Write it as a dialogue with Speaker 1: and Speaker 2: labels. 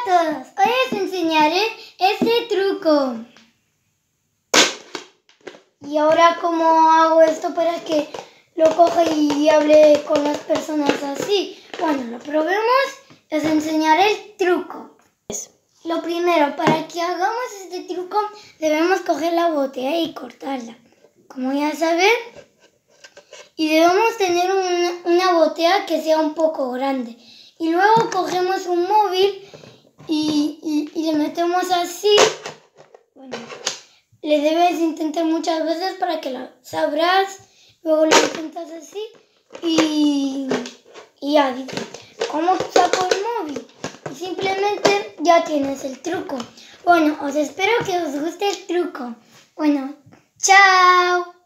Speaker 1: todos, hoy os enseñaré este truco. Y ahora, ¿cómo hago esto para que lo coja y hable con las personas así? Bueno, lo probemos, os enseñaré el truco. Lo primero, para que hagamos este truco, debemos coger la botella y cortarla, como ya saben. Y debemos tener una botella que sea un poco grande. Y luego cogemos un móvil y le metemos así. Bueno, le debes intentar muchas veces para que lo sabrás. Luego lo intentas así y ya dices, ¿cómo saco el móvil? Y simplemente ya tienes el truco. Bueno, os espero que os guste el truco. Bueno, chao.